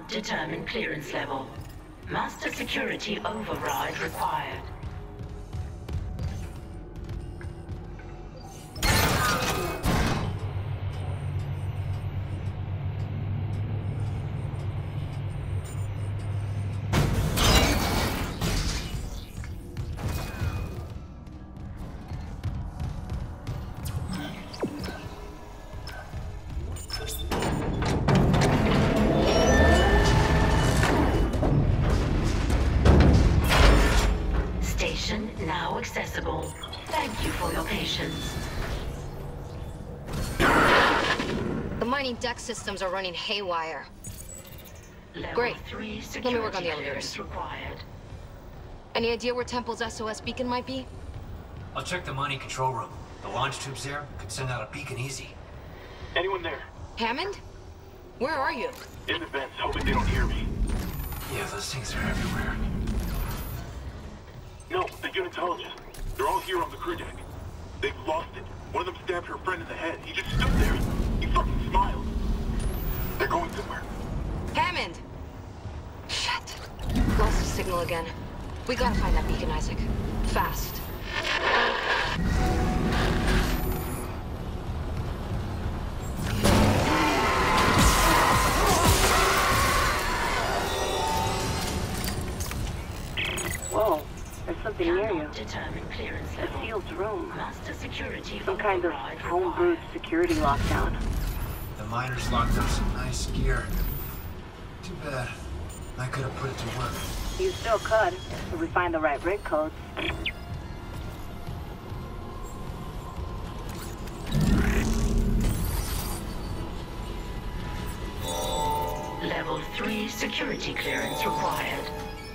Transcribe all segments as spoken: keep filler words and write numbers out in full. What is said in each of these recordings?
Cannot determine clearance level. Master security override required. Now accessible. Thank you for your patience. The mining deck systems are running haywire. Level Great. three Let me work on the security elevators. clearance required. Any idea where Temple's S O S beacon might be? I'll check the mining control room. The launch tubes there could send out a beacon easy. Anyone there? Hammond? Where are you? In the vents, hoping they don't hear me. Yeah, those things are everywhere. No, the unitologist. They're all here on the crew deck. They've lost it. One of them stabbed her friend in the head. He just stood there. He fucking smiled. They're going somewhere. Hammond! Shit. Lost the signal again. We gotta find that beacon, Isaac. Fast. Whoa, there's something near you. Determine clearance A level. sealed room. Master security Some kind of override home-brewed required. security lockdown. The miners locked up some nice gear. Too bad. I could have put it to work. You still could, if we find the right rig codes. Level three security clearance required.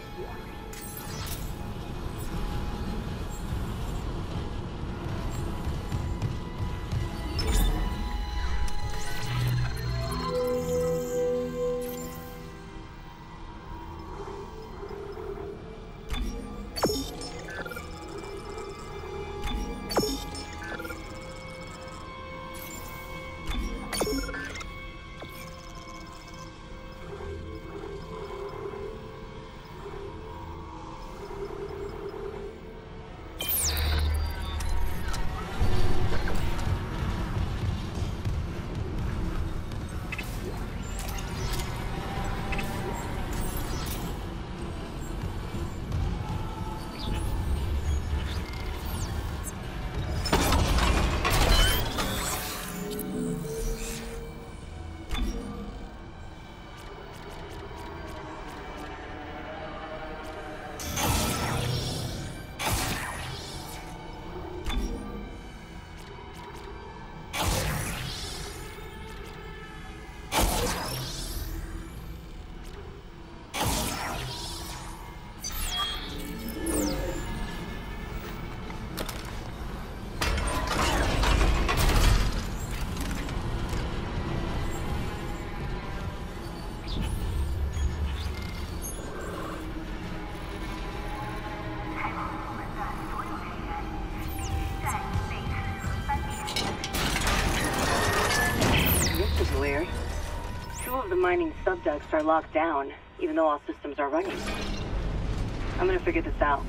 Mining subducts are locked down, even though all systems are running. I'm gonna figure this out.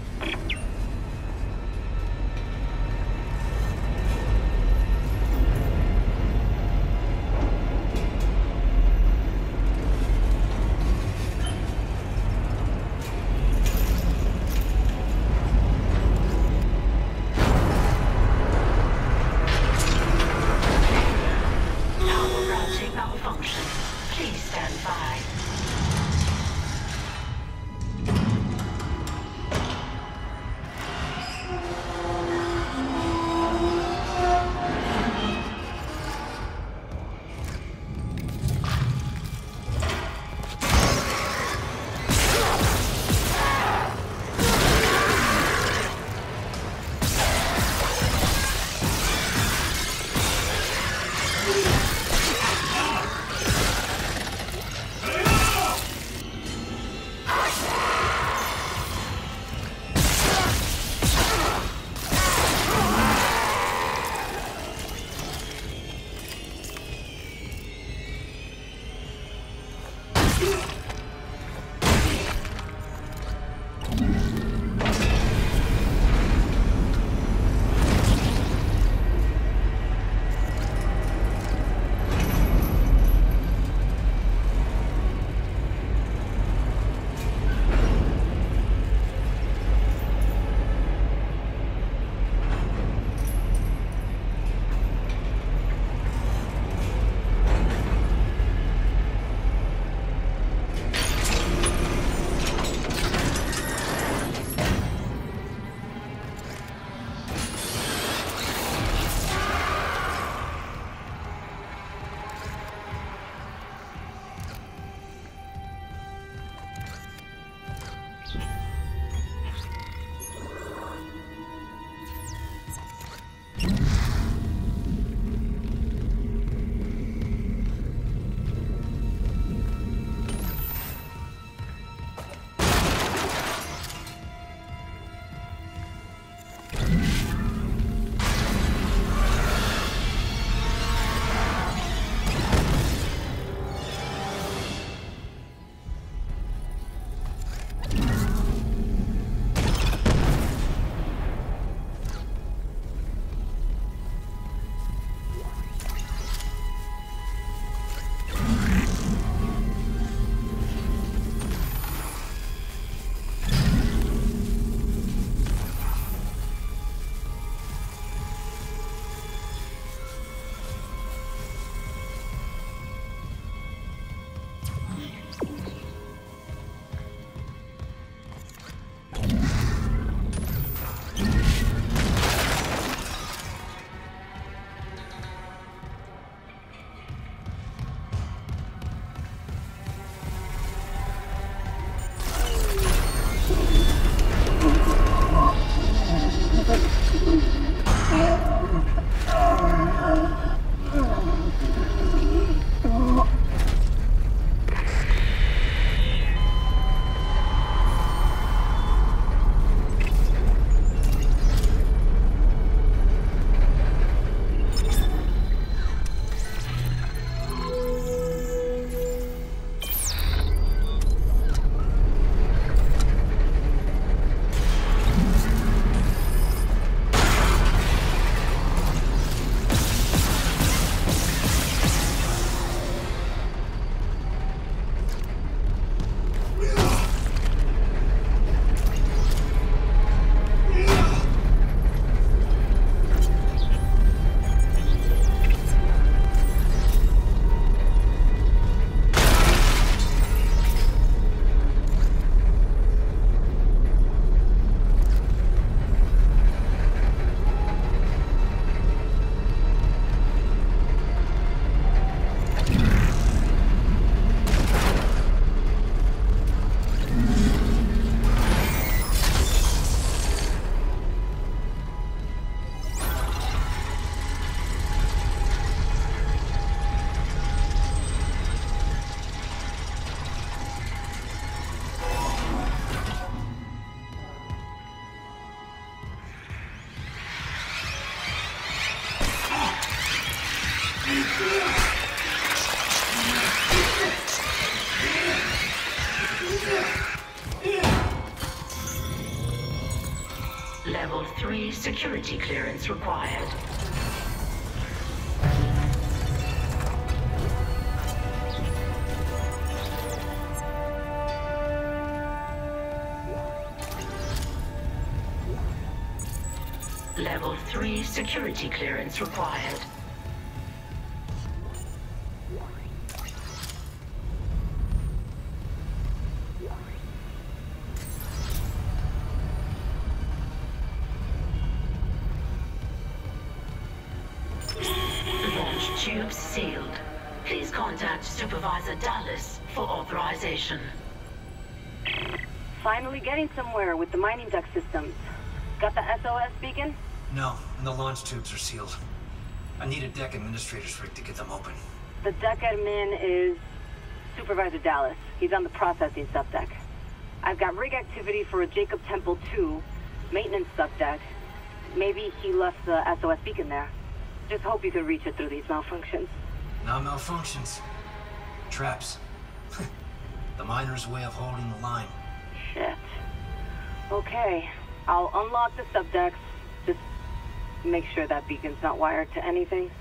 Level three security clearance required. Level three security clearance required. Launch tubes sealed. Please contact Supervisor Dallas for authorization. Finally getting somewhere with the mining duct systems. Got the S O S beacon? No, and the launch tubes are sealed. I need a deck administrator's rig to get them open. The deck admin is Supervisor Dallas. He's on the processing subdeck. I've got rig activity for a Jacob Temple two, maintenance subdeck. Maybe he left the S O S beacon there. Just hope you can reach it through these malfunctions. Not malfunctions. Traps. The miner's way of holding the line. Shit. Okay. I'll unlock the subdecks. Just make sure that beacon's not wired to anything.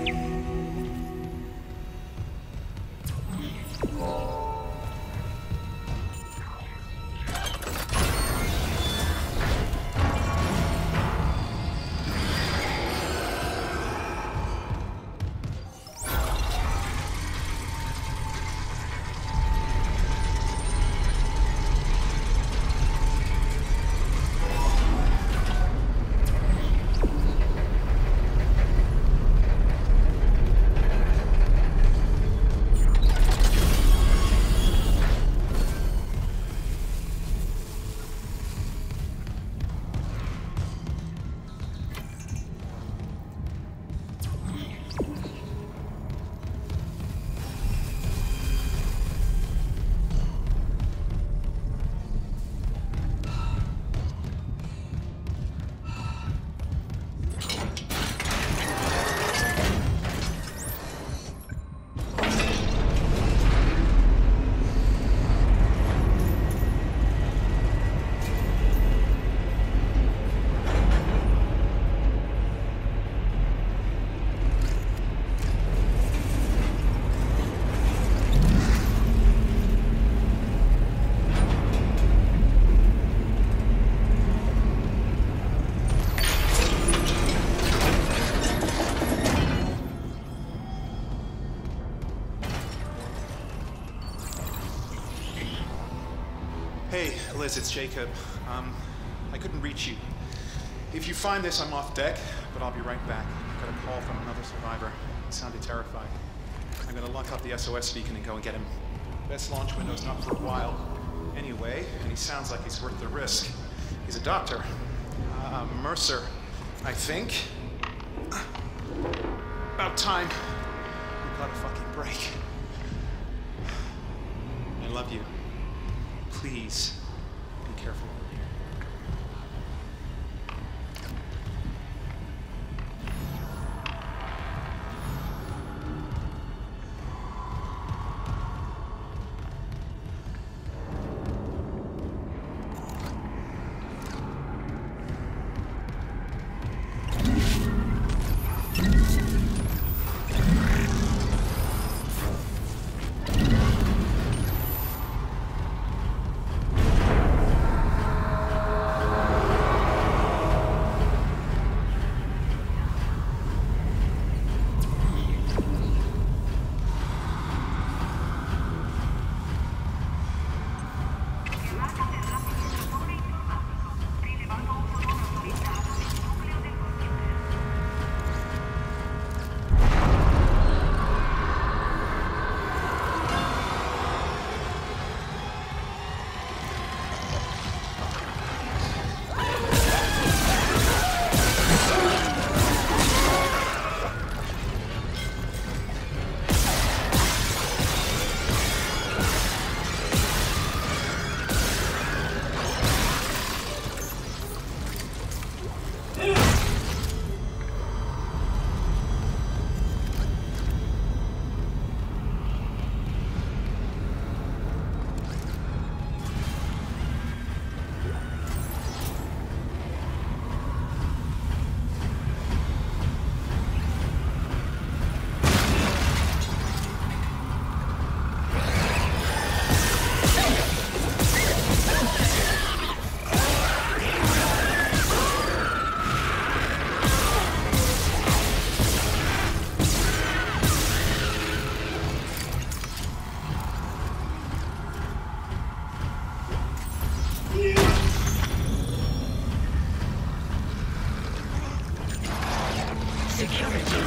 Hey, Liz, it's Jacob. Um, I couldn't reach you. If you find this, I'm off deck, but I'll be right back. I got a call from another survivor. He sounded terrified. I'm gonna lock up the S O S beacon and go and get him. Best launch window's not for a while. Anyway, and he sounds like he's worth the risk. He's a doctor. Uh, Mercer, I think. About time. We got a fucking break. I love you. Please, be careful.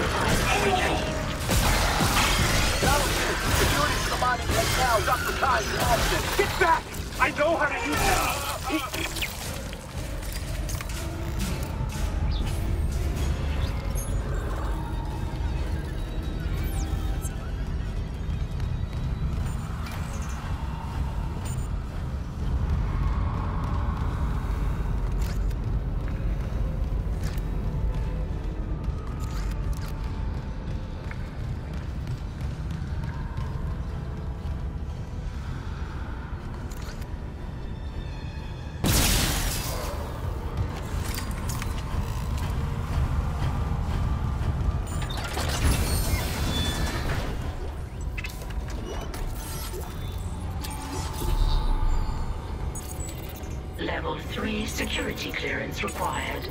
request retrieved. Security to the mining head now. Doctor Kai, Austin. Get back! I know how to use it. Level three security clearance required.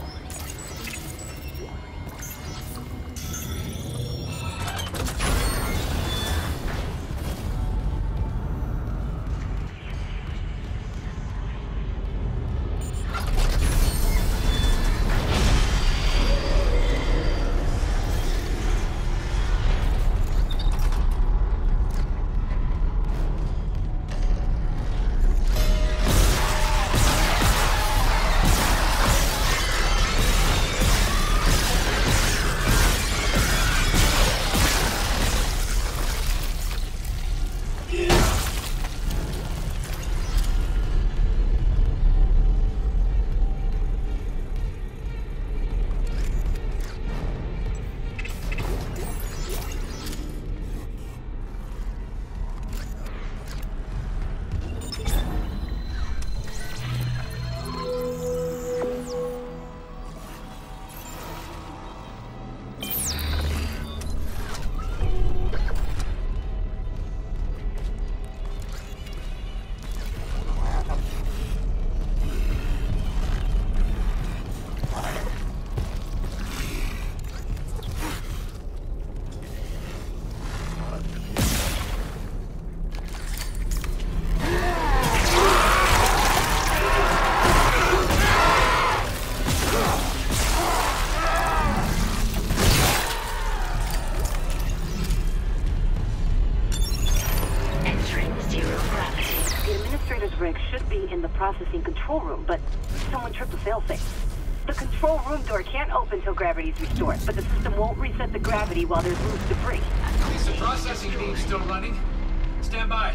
Processing control room, but someone tripped the failsafe. The control room door can't open till gravity is restored, but the system won't reset the gravity while there's loose debris. At least the processing beam's still running. Stand by.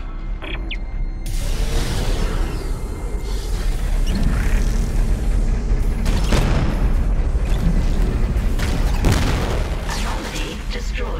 Anomaly destroyed.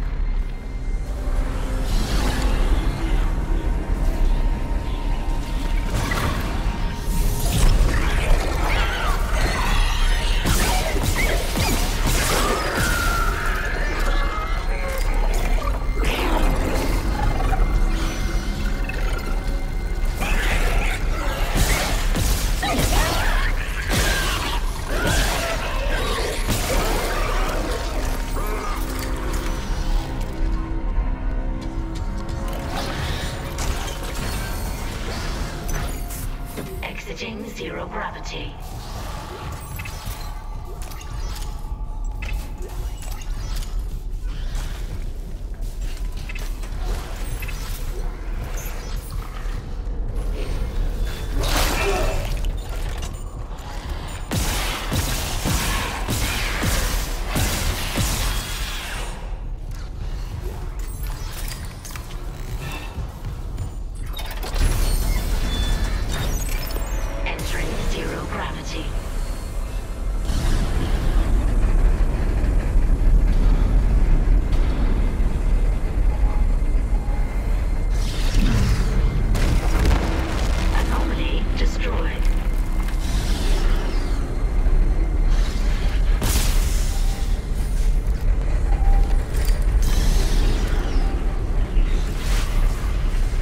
Exiting zero gravity.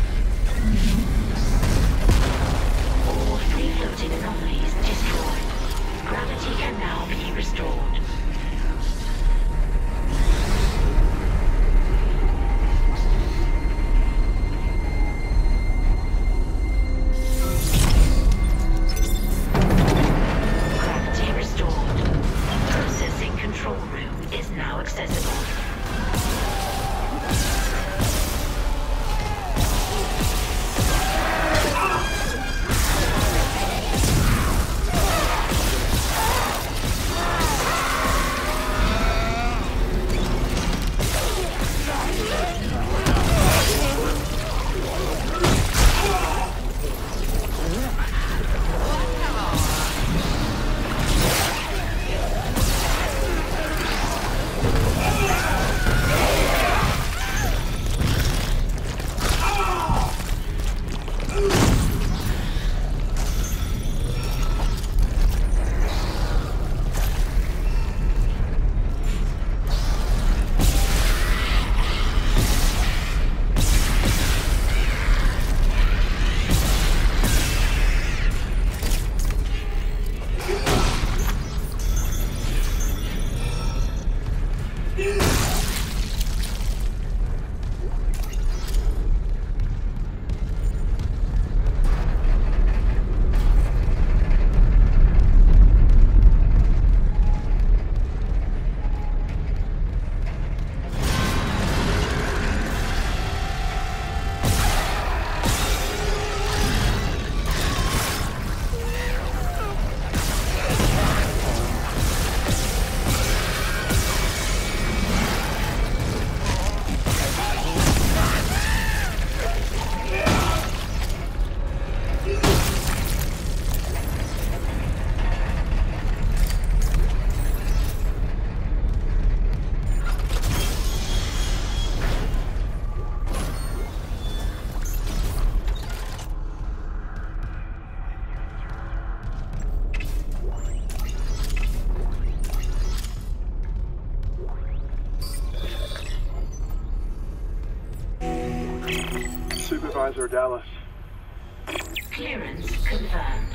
Anomalies destroyed. Supervisor Dallas. Clearance confirmed.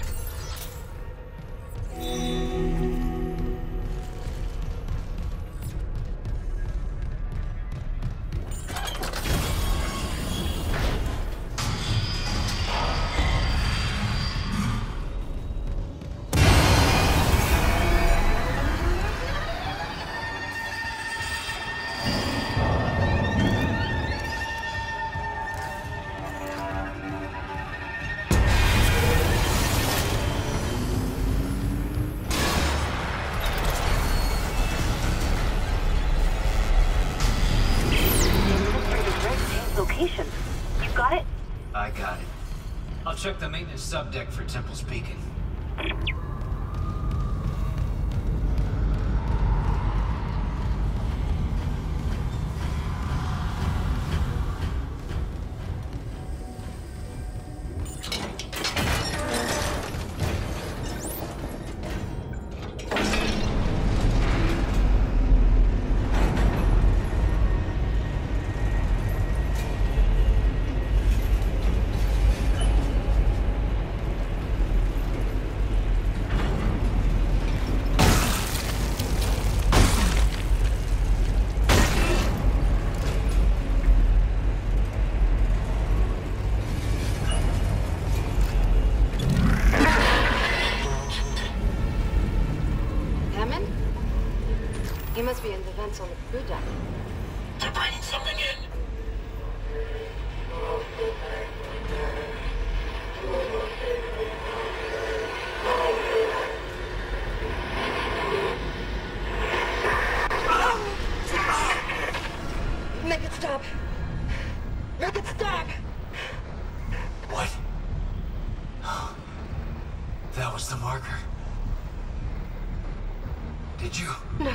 You got it? I got it. I'll check the maintenance subdeck for Temple's Beacon. He must be in the vents on the crew deck. They're bringing something in. Make it stop! Make it stop! What? That was the marker. Did you? No.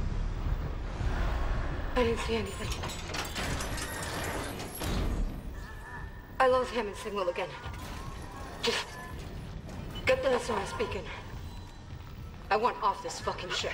I didn't see anything. I lost Hammond's signal again. Just get the S O S beacon. I want off this fucking ship.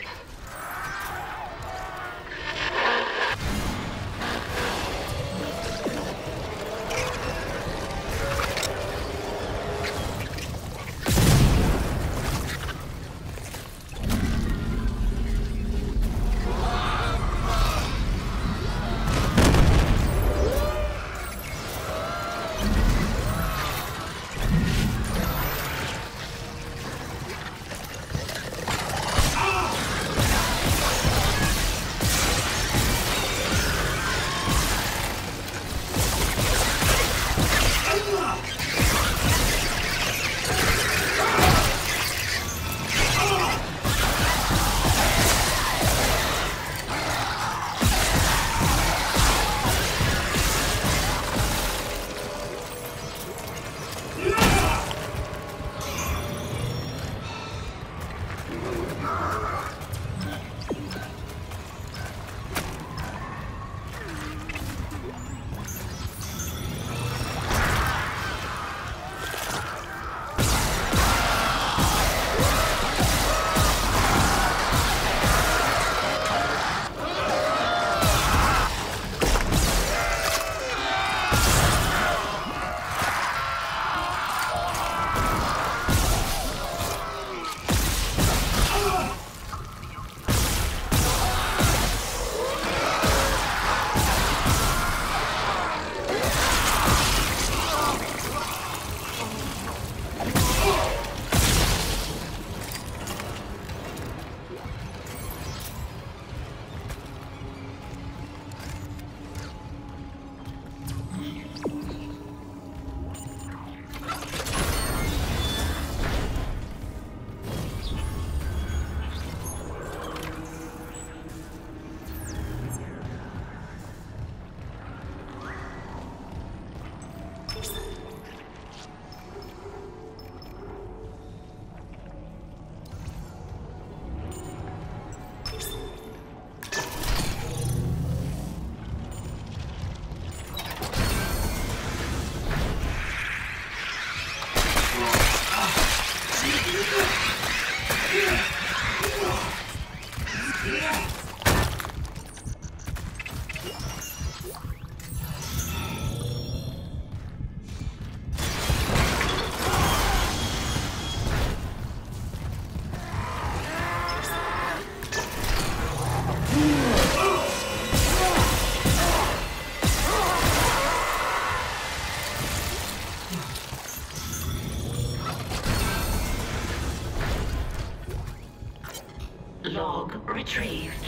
log retrieved.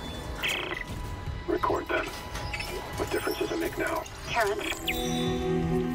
Record them. What difference does it make now? Karen?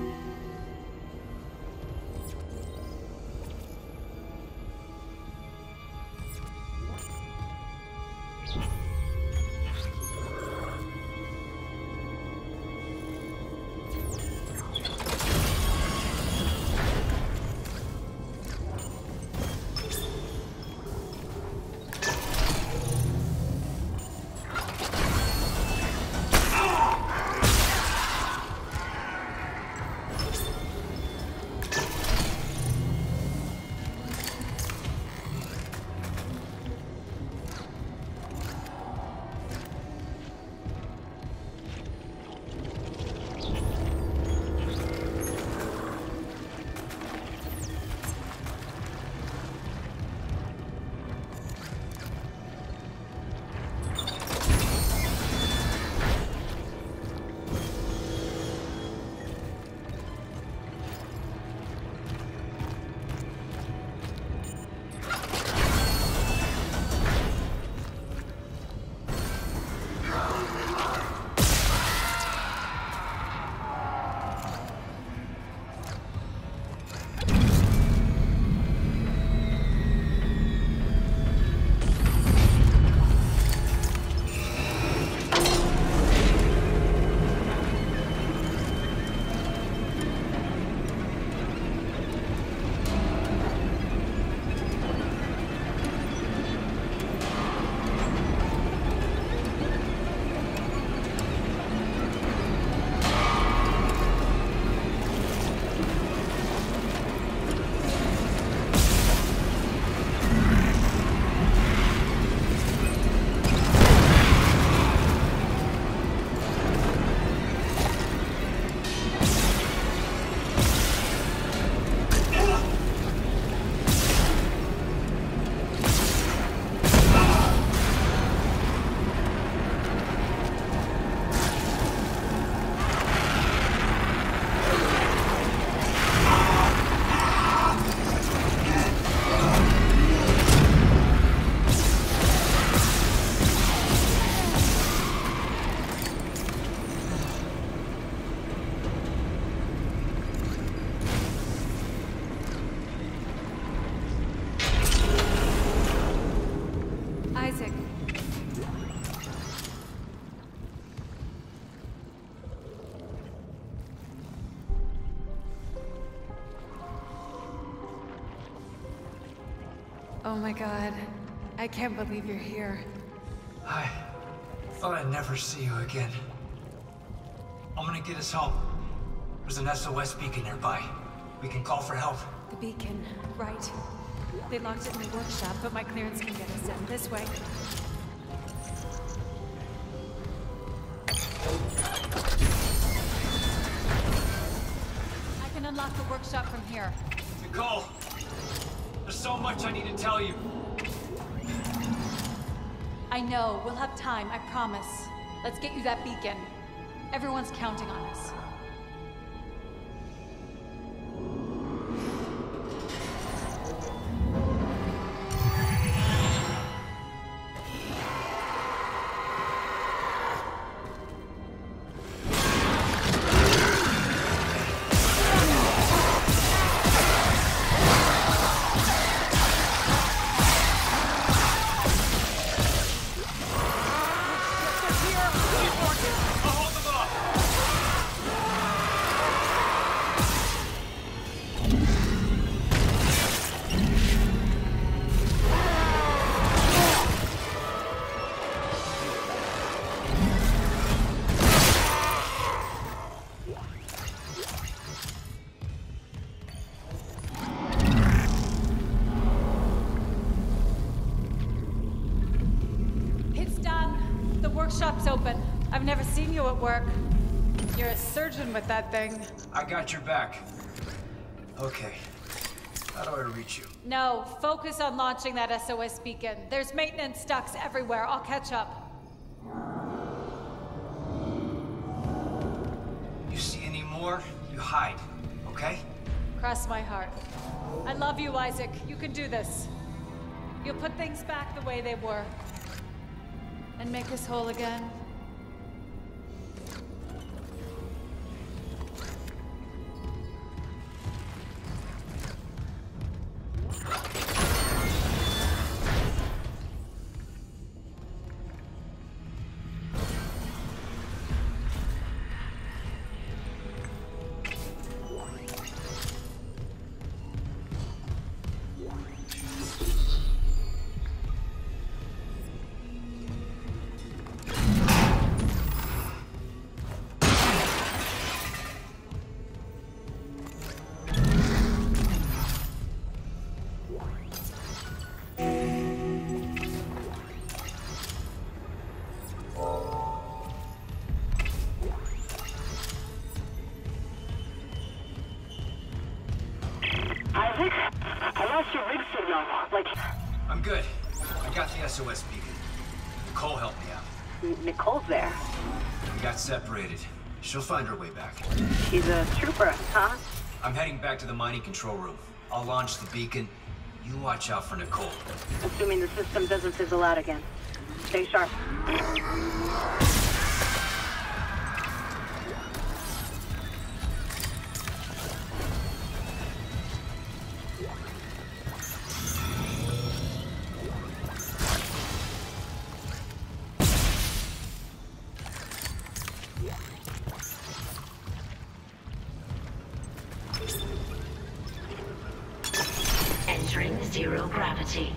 Isaac. Oh my God. I can't believe you're here. I thought I'd never see you again. I'm gonna get us home. There's an S O S beacon nearby. We can call for help. The beacon, right. They locked it in the workshop, but my clearance can get us in. This way. I can unlock the workshop from here. Nicole! There's so much I need to tell you. I know. We'll have time, I promise. Let's get you that beacon. Everyone's counting on us. Shop's open. I've never seen you at work. You're a surgeon with that thing. I got your back. Okay. How do I reach you? No, focus on launching that S O S beacon. There's maintenance ducts everywhere. I'll catch up. You see any more, you hide, okay? Cross my heart. I love you, Isaac. You can do this. You'll put things back the way they were. And make us whole again. Isaac? I lost your rig signal. Like... I'm good. I got the S O S beacon. Nicole helped me out. N Nicole's there. We got separated. She'll find her way back. She's a trooper, huh? I'm heading back to the mining control room. I'll launch the beacon. You watch out for Nicole. Assuming the system doesn't fizzle out again. Stay sharp. Entering zero gravity.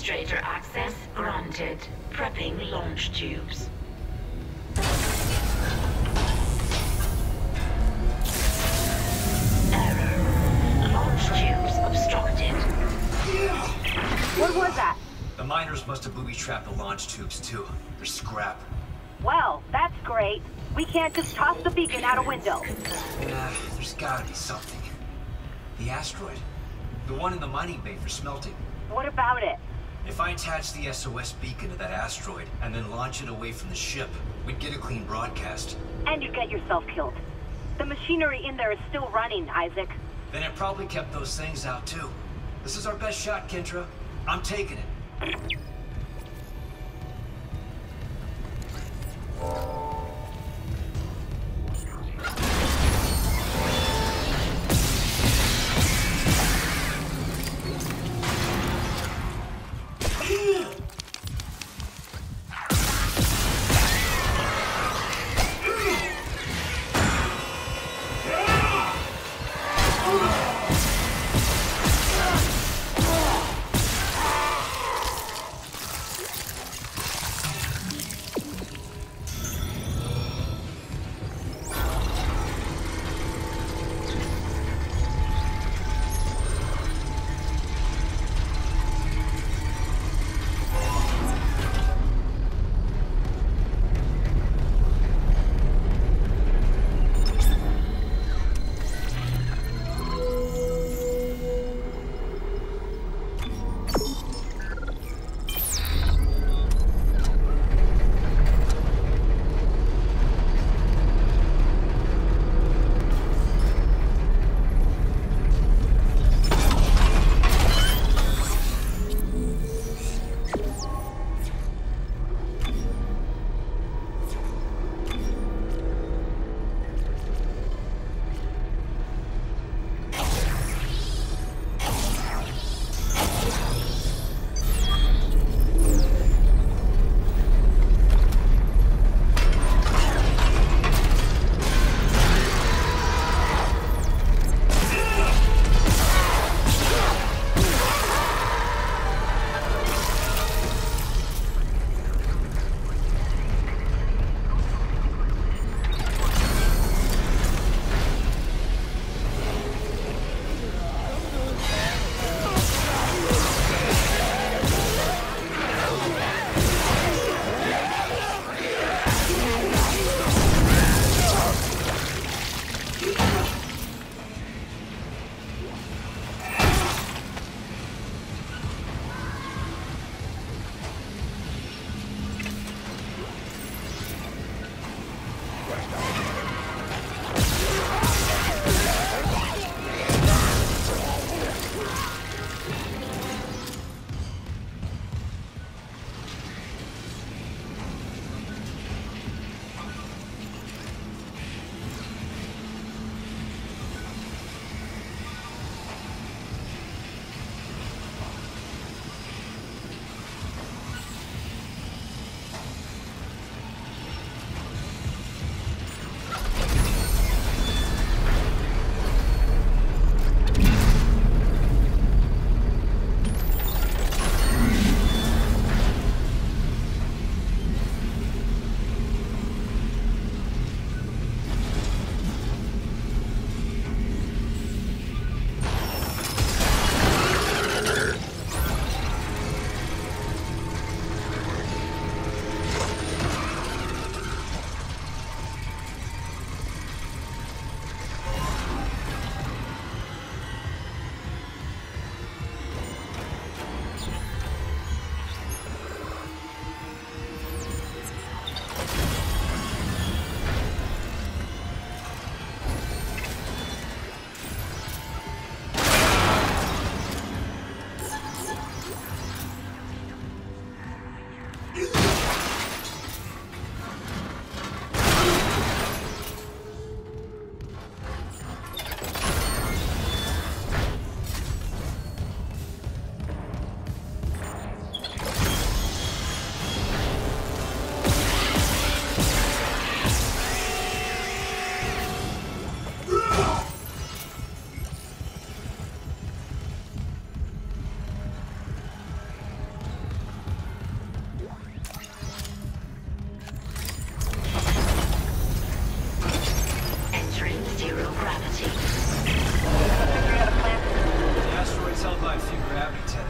Administrator access granted. Prepping launch tubes. Error. Launch tubes obstructed. What was that? The miners must have booby-trapped the launch tubes, too. They're scrap. Well, that's great. We can't just toss the beacon out a window. Yeah, there's gotta be something. The asteroid. The one in the mining bay for smelting. What about it? If I attach the S O S beacon to that asteroid and then launch it away from the ship, we'd get a clean broadcast. And you get yourself killed. The machinery in there is still running, Isaac. Then it probably kept those things out, too. This is our best shot, Kendra. I'm taking it.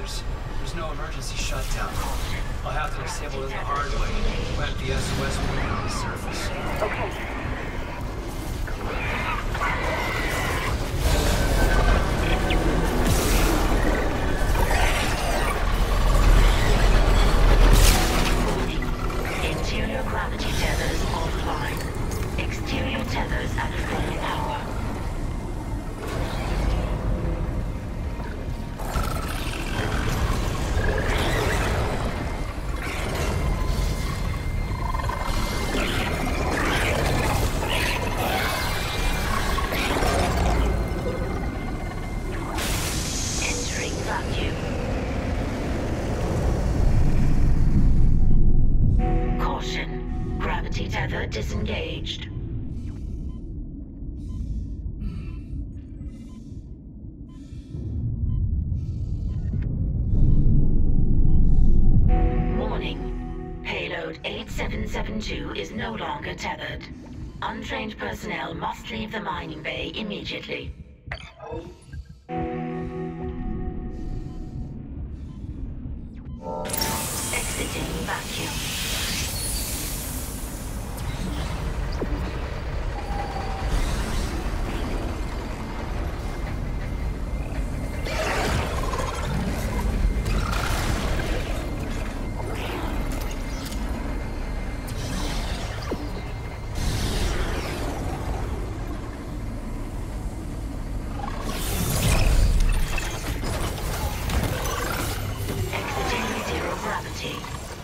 tethers. There's no emergency shutdown. I'll have to disable it the hard way. Plant the S O S beacon on the surface. Okay. Interior gravity tethers offline. Exterior tethers at full power. Entering vacuum. Caution. Gravity tether disengaged. Warning. Payload eight seven seven two is no longer tethered. Untrained personnel must leave the mining bay immediately. Exiting vacuum. Exiting zero gravity.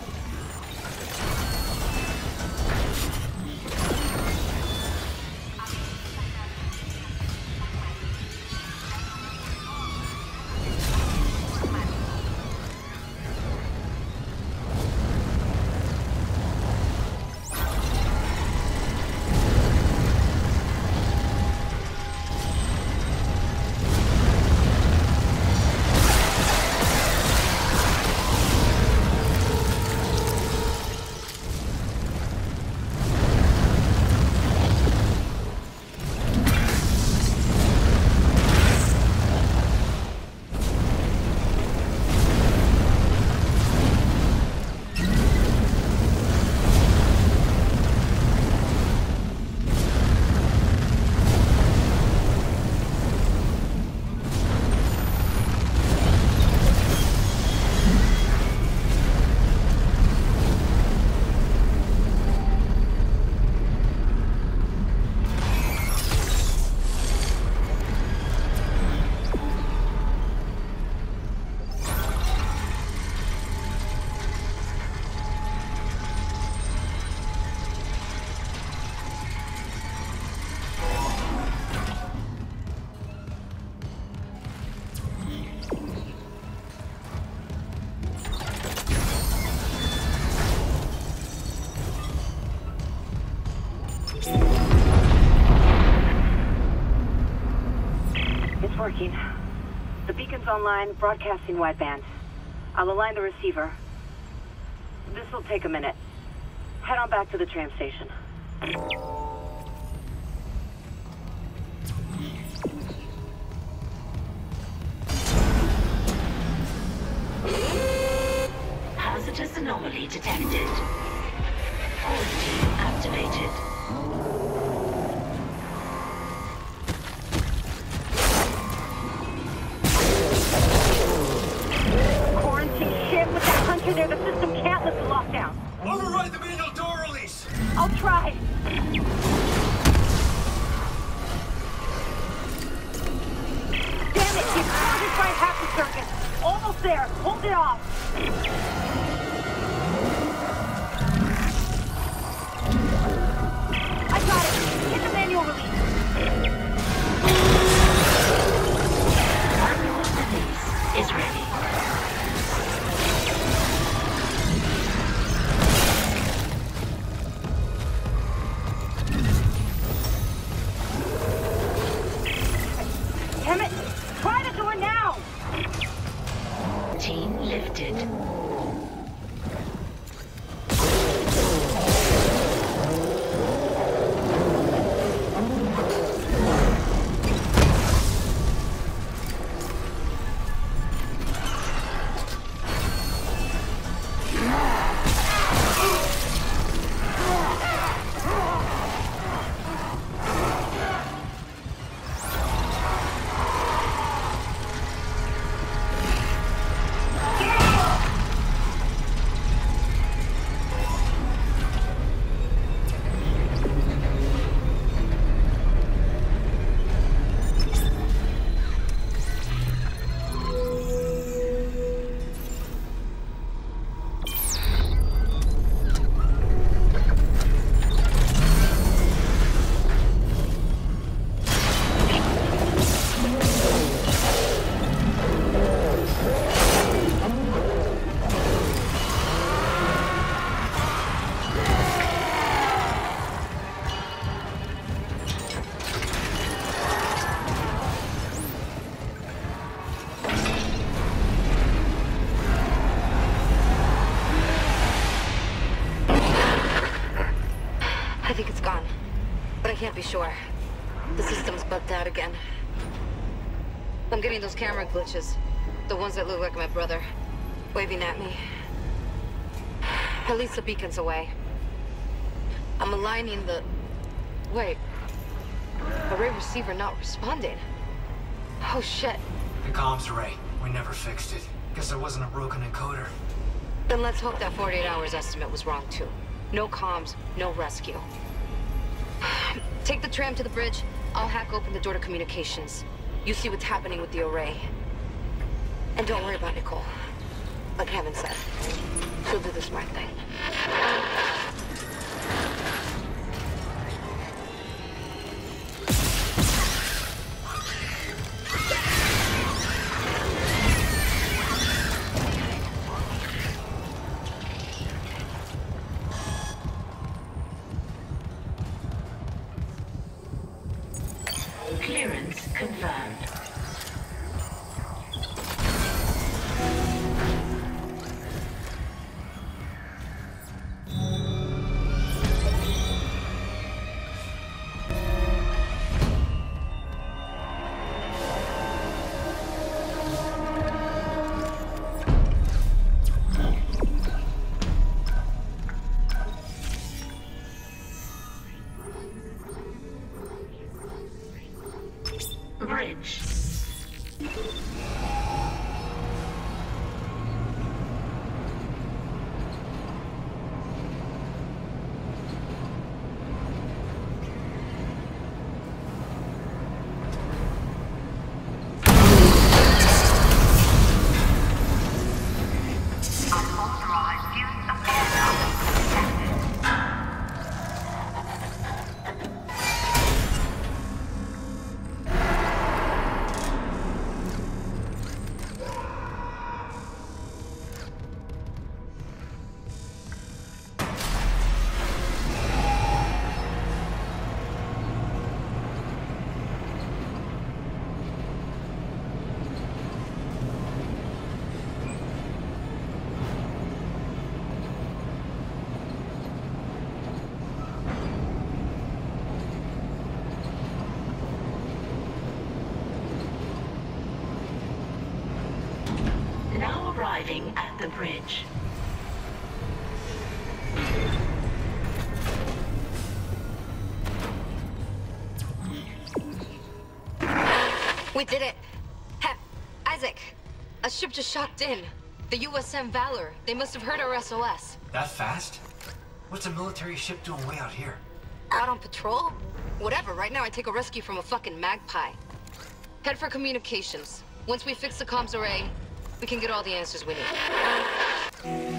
Working. The beacon's online, broadcasting wideband. I'll align the receiver. This will take a minute. Head on back to the tram station. Hazardous anomaly detected. Quarantine activated. There, the system can't lift the lockdown. Override the manual door release! I'll try. Damn it, you crowded by half the circuit. Almost there. Hold it off. I got it. Hit the manual release. Manual release is ready. Lifted. can't be sure. The system's bugged out again. I'm getting those camera glitches. The ones that look like my brother. Waving at me. At least the beacon's away. I'm aligning the... Wait. Array receiver not responding. Oh shit. The comms array. We never fixed it. Guess there wasn't a broken encoder. Then let's hope that forty-eight hours estimate was wrong too. No comms, no rescue. Take the tram to the bridge. I'll hack open the door to communications. You see what's happening with the array. And don't worry about Nicole. Like Hammond said, she'll do the smart thing. Clearance confirmed. Bridge. Now arriving at the bridge. We did it! Ha Isaac! A ship just shocked in. The U S M Valor. They must have heard our S O S. That fast? What's a military ship doing way out here? Out on patrol? Whatever, right now I take a rescue from a fucking magpie. Head for communications. Once we fix the comms array, we can get all the answers we need.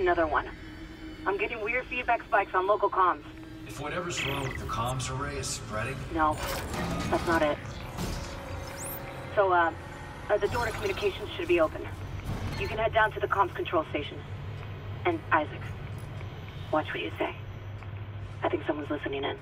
another one. I'm getting weird feedback spikes on local comms. If whatever's wrong with the comms array is spreading... No, that's not it. So, uh, uh, the door to communications should be open. You can head down to the comms control station. And Isaac, watch what you say. I think someone's listening in.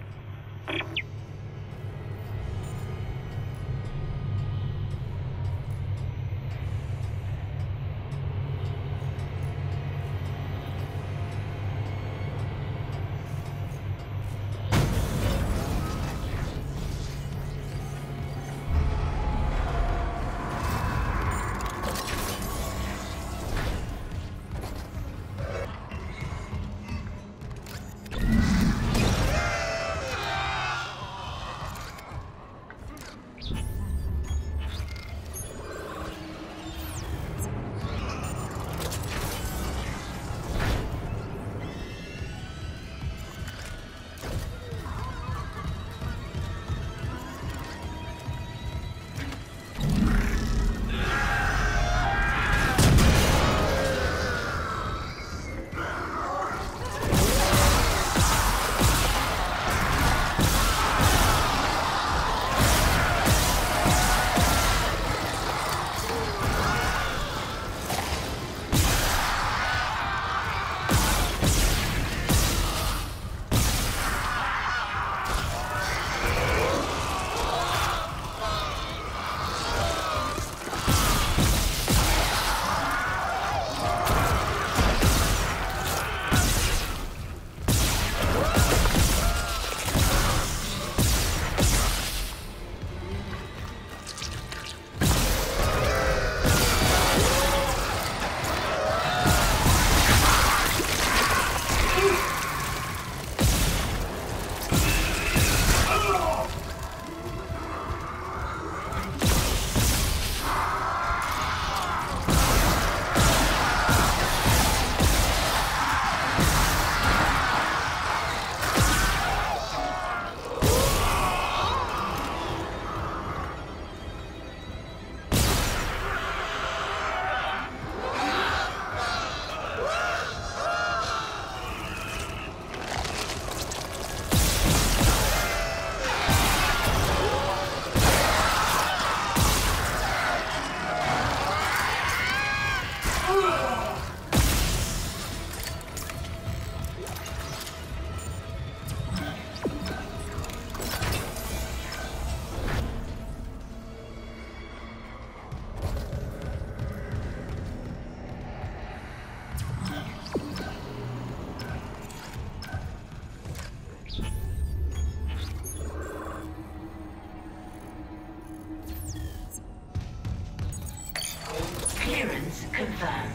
Clearance confirmed.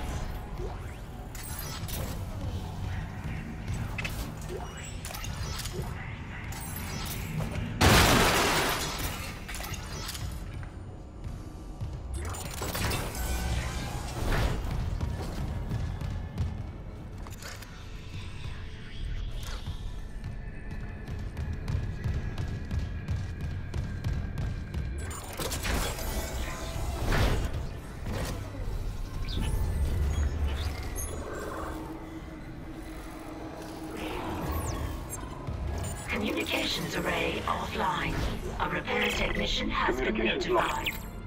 Communications array offline. A repair technician has been notified.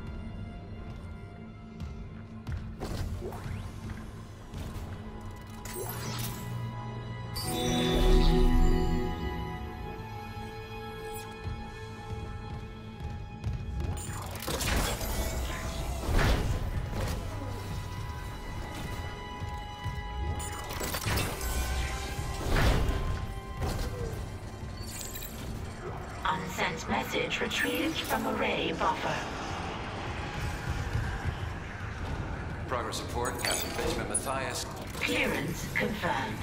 Unsent message retrieved from array buffer. Progress report, Captain Benjamin Matthias. Clearance confirmed.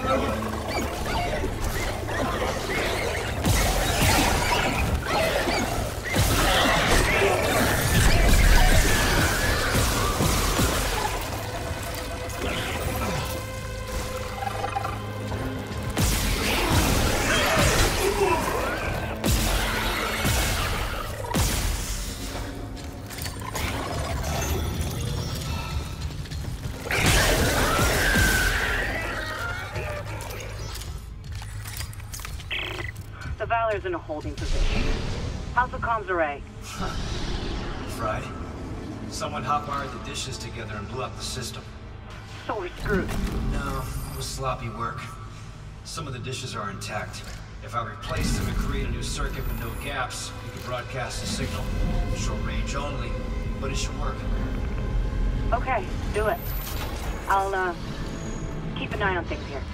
In a holding position. How's the comms array? Fried. Someone hot-wired the dishes together and blew up the system. So we're screwed. No, it was sloppy work. Some of the dishes are intact. If I replace them and create a new circuit with no gaps, we could broadcast the signal. Short range only, but it should work. Okay, do it. I'll, uh, keep an eye on things here.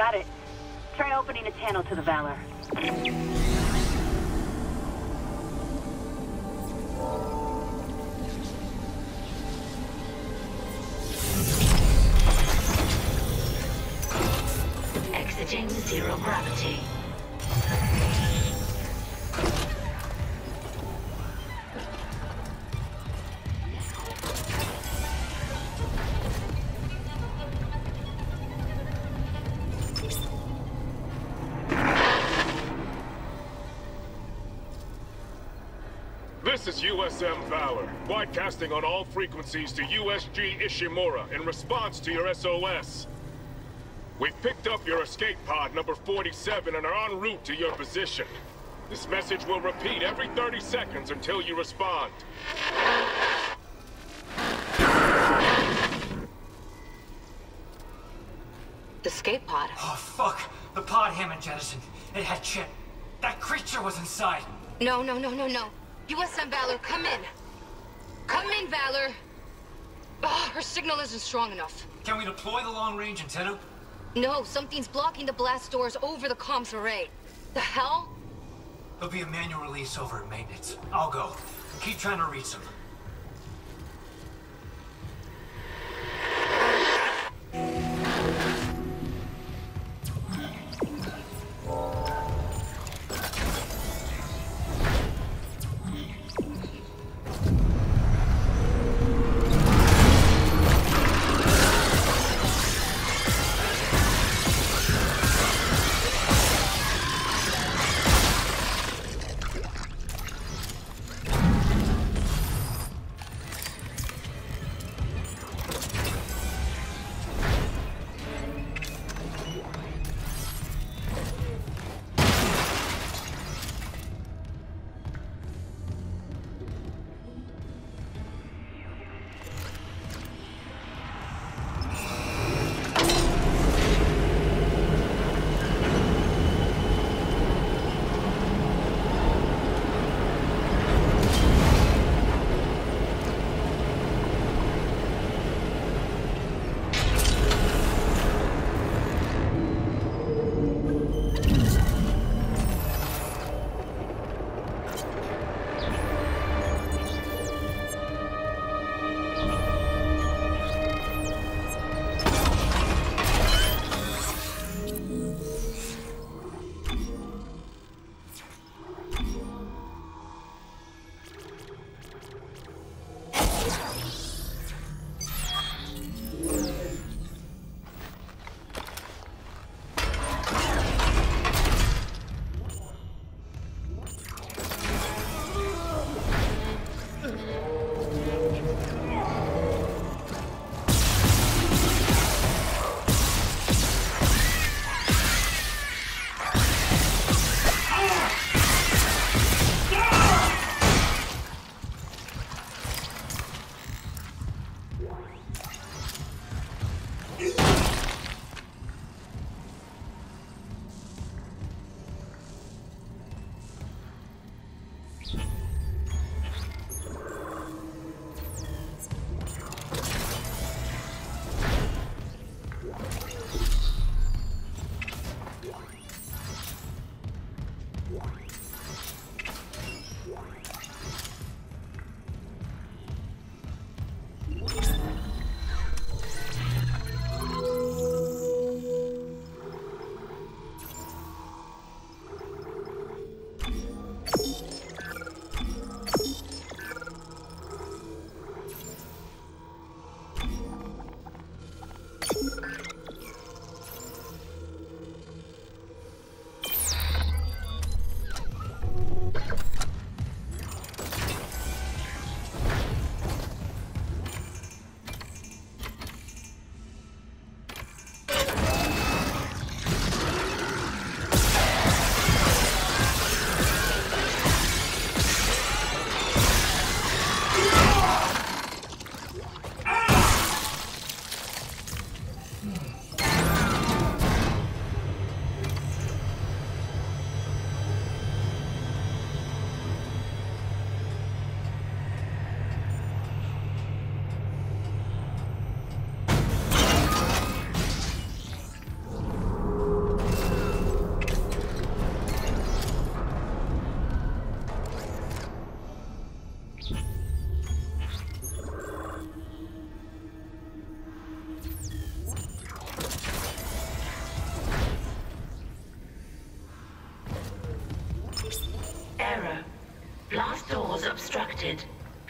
Got it. Try opening a channel to the Valor. Exiting zero gravity. This is U S M Valor, broadcasting on all frequencies to U S G Ishimura in response to your S O S. We've picked up your escape pod number forty-seven and are en route to your position. This message will repeat every thirty seconds until you respond. The escape pod. Oh, fuck. The pod Hammond jettisoned. It had shit. That creature was inside. No, no, no, no, no. U S M Valor, come in. Come in, Valor. Oh, her signal isn't strong enough. Can we deploy the long-range antenna? No, something's blocking the blast doors over the comms array. The hell? There'll be a manual release over at maintenance. I'll go. Keep trying to reach them.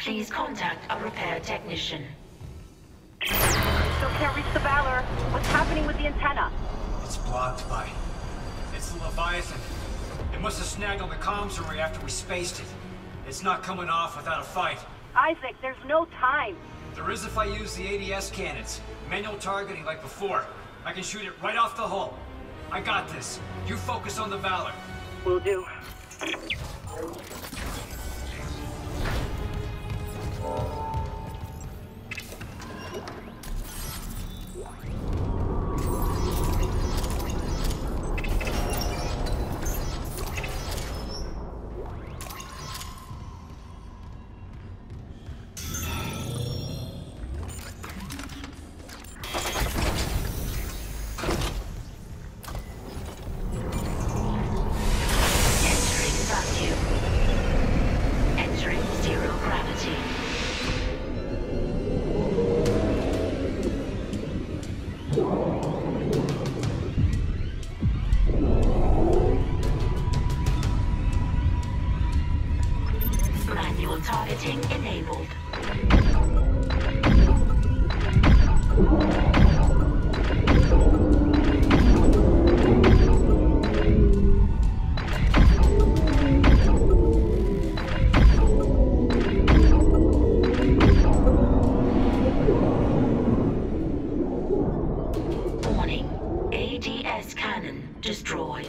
Please contact a repair technician. Still can't reach the Valor. What's happening with the antenna? It's blocked by... It's the Leviathan. It must have snagged on the comms array after we spaced it. It's not coming off without a fight. Isaac, there's no time. There is if I use the A D S cannons. Manual targeting like before. I can shoot it right off the hull. I got this. You focus on the Valor. Will do. Targeting enabled. Warning. A D S cannon destroyed.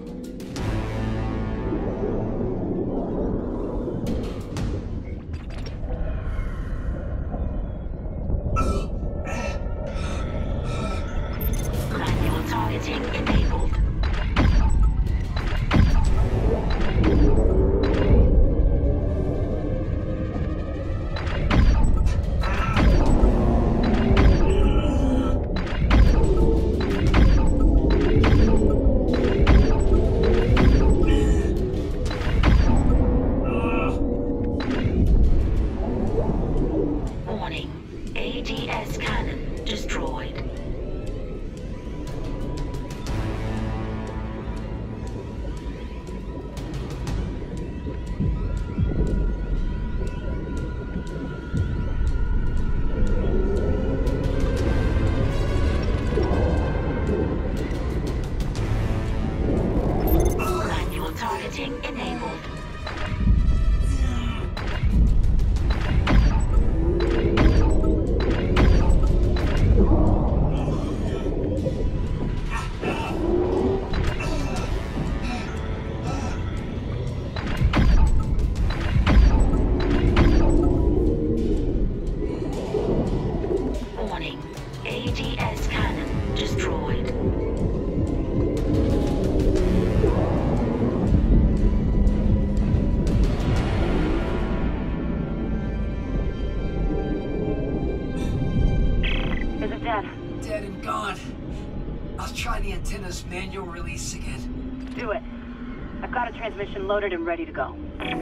Manual release again. Do it. I've got a transmission loaded and ready to go.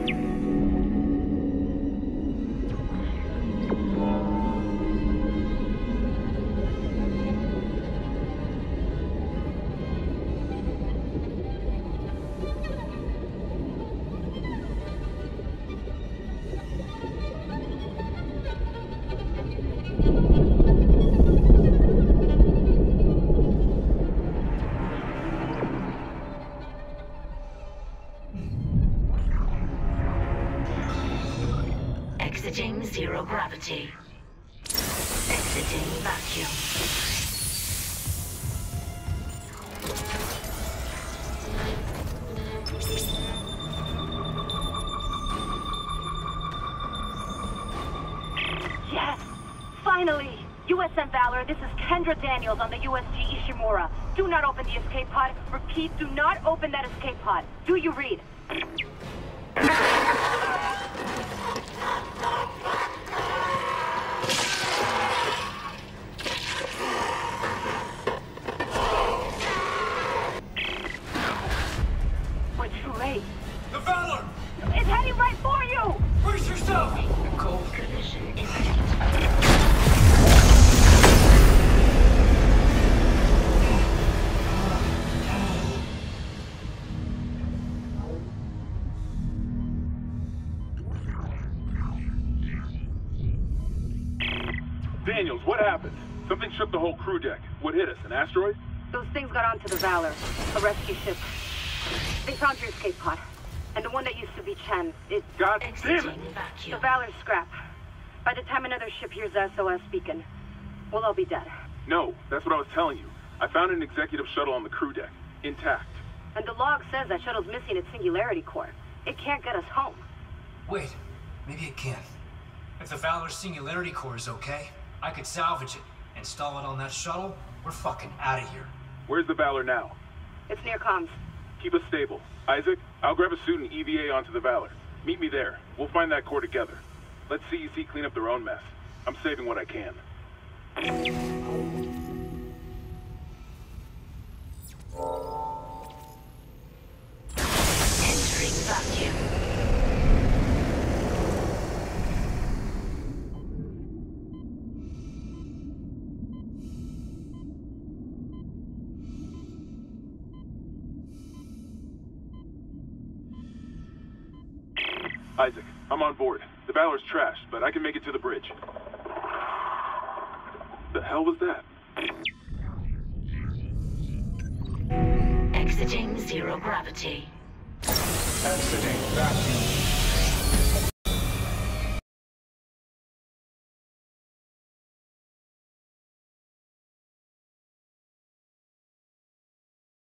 Exiting zero gravity. Exiting vacuum. Yes! Finally! U S M Valor, this is Kendra Daniels on the U S G Ishimura. Do not open the escape pod. Repeat, do not open that escape pod. Do you read? We're too late. The Valor! It's heading right for you! Brace yourself! Cold collision imminent. Daniels, what happened? Something shook the whole crew deck. What hit us? An asteroid? Those things got onto the Valor, a rescue ship. They found your escape pod. And the one that used to be Chen, it... God damn it! The Valor's scrap. By the time another ship hears the S O S beacon, we'll all be dead. No, that's what I was telling you. I found an executive shuttle on the crew deck, intact. And the log says that shuttle's missing its singularity core. It can't get us home. Wait, maybe it can. If the Valor's singularity core is okay, I could salvage it, install it on that shuttle. We're fucking out of here. Where's the Valor now? It's near comms. Keep us stable. Isaac, I'll grab a suit and E V A onto the Valor. Meet me there. We'll find that core together. Let C E C clean up their own mess. I'm saving what I can. Entering vacuum. Isaac, I'm on board. The Valor's trashed, but I can make it to the bridge. The hell was that? Exiting zero gravity. Exiting vacuum.